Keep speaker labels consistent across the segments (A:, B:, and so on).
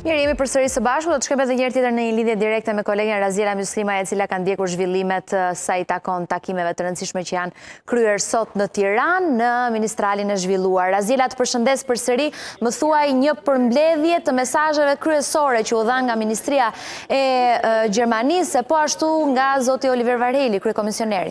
A: Mirë, jemi përsëri së bashku, do të shkojmë edhe një herë tjetër në një lidhje direkte me kolegen Raziela Myslima, e cila ka ndjekur zhvillimet sa i takon takimeve të rëndësishme që janë kryer sot në Tiranë në ministralin e zhvilluar. Raziela, të përshëndes përsëri, më thuaj një përmbledhje të mesazheve kryesore që u dha nga Ministria e Gjermanisë, e po ashtu nga zoti Oliver Varhelyi, kryekomisioneri.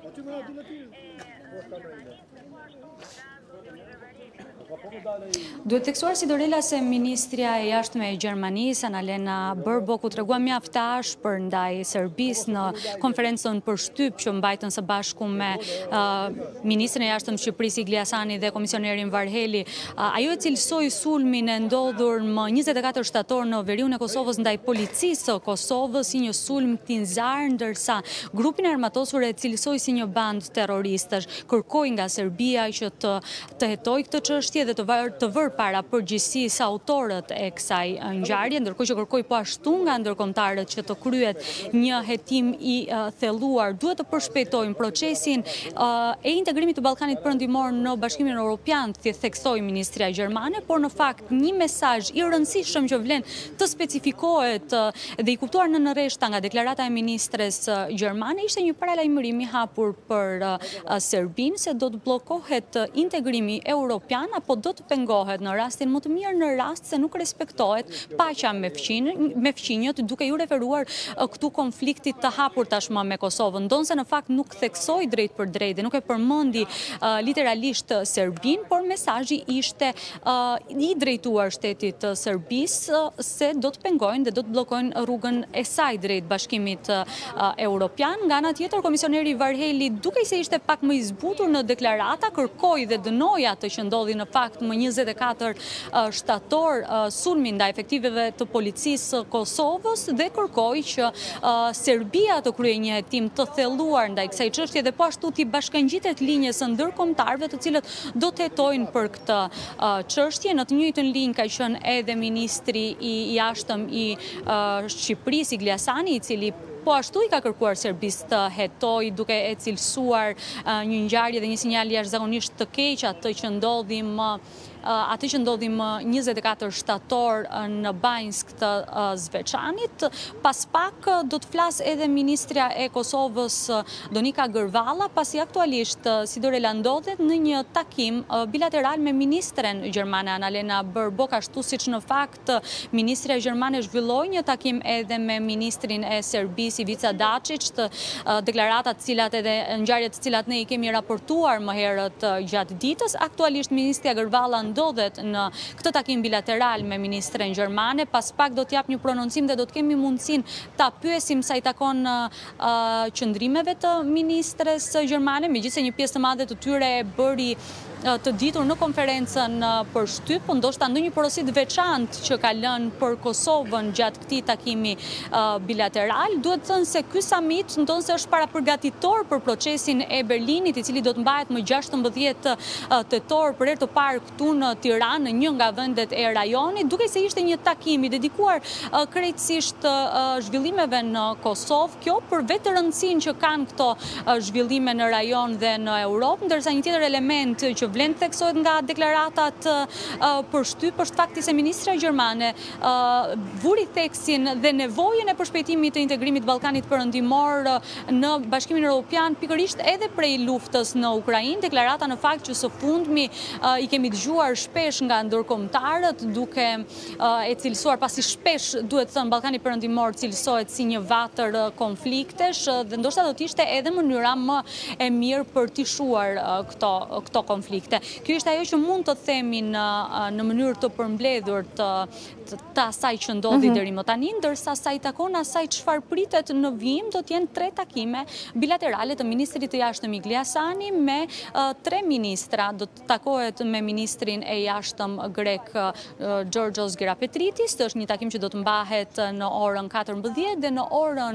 B: Duhet theksuar si Dorela se Ministria e Jashtme e Gjermanisë, Annalena Baerbock, u tregua mjaftash për ndaj Serbisë në konferencën për shtyp që mbajtën së bashku me Ministrin e Jashtëm të Shqipërisë Igli Hasani dhe komisionerin Varhelyi. Ajo e cilësoi sulmin e ndodhur më 24 shtator në veriun e Kosovës ndaj policisë së Kosovës si një sulm tinzar, ndërsa grupin e armatosur e cilësoi si një band terroristësh. Kërkoi nga Serbia që të hetojë këtë çështje dhe të vërë para përgjegjësisë autorët e kësaj ngjarje, ndërkohë që kërkoi po ashtu nga ndërkombëtarët që të kryhet një hetim i thelluar. Duhet të përshpejtojmë procesin e integrimit të Ballkanit Perëndimor në Bashkimin Evropian, theksoi Ministria Gjermane, por në fakt një mesazh i rëndësishëm që vlen të specifikohet dhe i kuptuar në rreshta nga deklarata e ministres gjermane ishte një paralajmërim i hapur për Serbinë se do të bllokohet integrimi evropian apo do të pengohet në rastin më të mirë në rast se nuk respektohet paqja me fqinjët, duke ju referuar këtu konfliktit të hapur tashmë me Kosovën, ndonse në fakt nuk theksoi drejt për drejt dhe nuk e përmendi literalisht Serbinë, por mesazhi ishte i drejtuar shtetit të Serbisë se do të pengojnë dhe do të bllokojnë rrugën e saj drejt Bashkimit Evropian. Nga ana tjetër, komisioneri Varhelyi, duke se ishte pak më i zbutur në deklarata, kërkoi dhe dënoi atë që ndodhi në fakt më 24 shtator sulmin ndaj efektiveve të policisë së Kosovës dhe kërkoi që Serbia të kryejë një hetim të thelluar ndaj kësaj çështje dhe po ashtu t'i bashkangjitet linjës së ndërkombëtarëve të cilët do të hetojnë për këtë çështje. Në të njëjtën linjë ka qenë edhe ministri i jashtëm i Shqipërisë Igli Hasani, i cili po ashtu i ka kërkuar Serbisë të hetojë, duke e cilësuar një ngjarje dhe një sinjal jashtëzakonisht të keq atë që ndodhi më 24 shtator në Banjsk të Zveçanit. Pas pak do të flas edhe ministrja e Kosovës Donika Gërvalla, pasi aktualisht si Dorela ndodhet në një takim bilateral me ministren gjermane Annalena Baerbock, ashtu siç në fakt ministrja gjermane zhvilloi një takim edhe me ministrin e Serbisë Ivica Dačić, deklaratat të cilat edhe ngjarjet të cilat ne i kemi raportuar më herët gjatë ditës. Aktualisht ministrja Gërvalla ndodhet në këtë takim bilateral me ministren gjermane. Pas pak do t'jap një prononcim dhe do të kemi mundësinë ta pyesim sa i takon qëndrimeve të ministres gjermane, megjithëse një pjesë të madhe të tyre e bëri të ditur në konferencën për shtyp, ndoshta ndonjë porosit veçantë që ka lënë për Kosovën gjatë këtij takimi bilateral. Duhet thënë se ky summit ndonse është parapërgatitor për procesin e Berlinit, i cili do të mbahet më 16 tetor për herë të parë këtu në Tiranë, në një nga vendet e rajonit, duke se ishte një takim i dedikuar krejtësisht zhvillimeve në Kosovë. Kjo për vetë rëndësinë që kanë këto zhvillime në rajon dhe në Europë, ndërsa një tjetër element që vlen theksohet nga deklaratat për shtyp është fakti se ministra gjermane vuri theksin dhe nevojën e përshpejtimit të integrimit Ballkanit Perëndimor në Bashkimin Evropian pikërisht edhe prej luftës në Ukrainë. Deklarata në fakt që së fundmi i kemi dëgjuar shpesh nga ndërkombëtarët duke e cilësuar, pasi shpesh duhet thënë Ballkani Perëndimor cilësohet si një vatër konfliktesh dhe ndoshta do të ishte edhe mënyra më e mirë për t'i shuar këto konflikte. Kjo është ajo që mund të themi në mënyrë të përmbledhur të asaj që ndodhi deri më tani, ndërsa sa i takon asaj çfarë pritet në vijim do të jenë 3 takime bilaterale të ministrit të jashtëm Igli Hasani me 3 ministra. Do të takohet me ministrin e jashtëm grek Gjorgjos Gerapetritis, është një takim që do të mbahet në orën 14 dhe në orën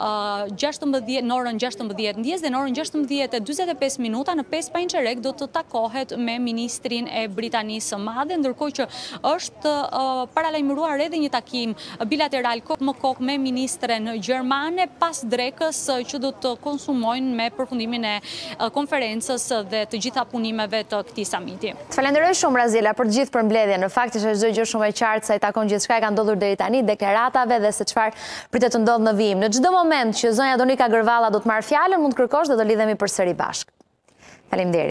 B: 16 në orën 16 ndjes dhe në orën 16:45 në 5 pa inçerek do të takohet takohet me ministrin e Britanisë së Madhe, ndërkohë që është paralajmëruar edhe një takim bilateral kokë më kokë me ministren gjermane pas drekës që do të konsumojnë me përfundimin e konferencës dhe të gjitha punimeve të këtij samiti.
A: Të falenderoj shumë Raziela për të gjithë përmbledhjen. Në fakt është çdo gjë shumë e qartë sa i takon gjithçka që ka ndodhur deri tani, deklaratave dhe se çfarë pritet të ndodhë në vijim. Në çdo moment që zonja Donika Gërvalla do të marrë fjalën, mund të kërkosh dhe do lidhemi përsëri bashkë. Faleminderit.